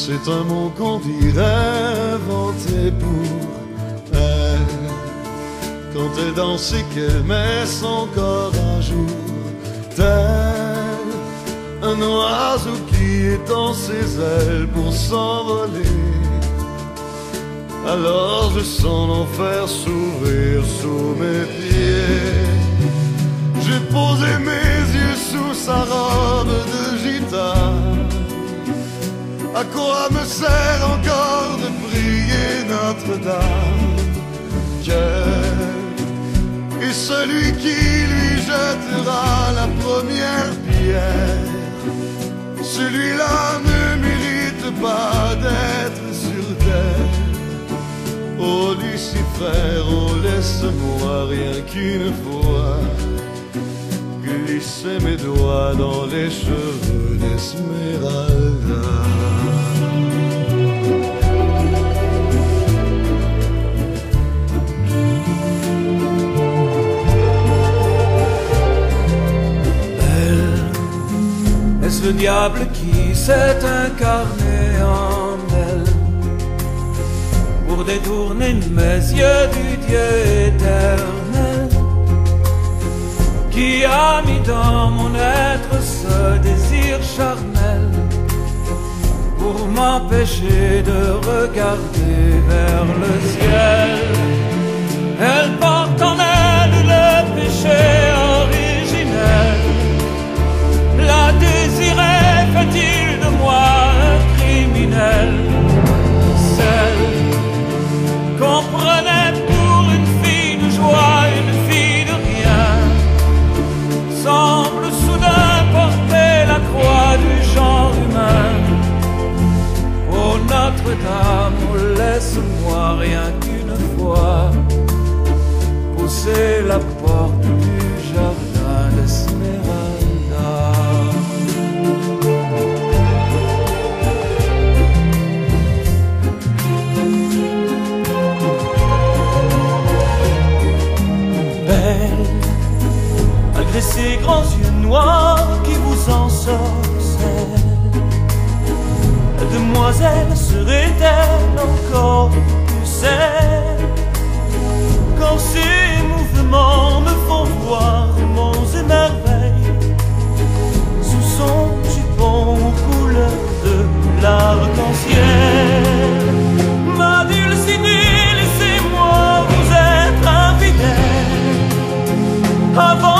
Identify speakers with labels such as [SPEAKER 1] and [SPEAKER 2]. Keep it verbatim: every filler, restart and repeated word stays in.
[SPEAKER 1] C'est un mot qu'on dirait inventé pour elle, quand elle danse et qu'elle met son corps à jour, tel un oiseau qui étend ses ailes pour s'envoler. Alors je sens l'enfer s'ouvrir sous mes pieds. J'ai posé mes yeux sous sa robe de gitane. À quoi me sert encore de prier Notre-Dame? Quel est celui qui lui jettera la première pierre? Celui-là ne mérite pas d'être sur terre. Oh Lucifer, oh laisse-moi rien qu'une fois glisser mes doigts dans les cheveux d'Esmeralda.
[SPEAKER 2] Elle, est-ce le diable qui s'est incarné en elle pour détourner mes yeux du Dieu éternel, qui a mis dans mon être ce désir charnel pour m'empêcher de regarder vers le ciel. Elle porte en elle le péché originel. La désirait, fait-il de moi un criminel? Celle qu'on prenait pour une fille de joie, une fille de rien, semble soudain porter la croix du genre humain. Oh Notre-Dame, oh laisse-moi rien qu'une fois pousser la porte du jardin d'Esmeralda. Belle, malgré ces grands yeux noirs qui vous ensorcellent, la demoiselle serait-elle encore plus saine quand ses mouvements me font voir monts et merveilles sous son jupon aux couleurs de l'arc-en-ciel? Ma Dulcinée, laissez-moi vous être infidèle avant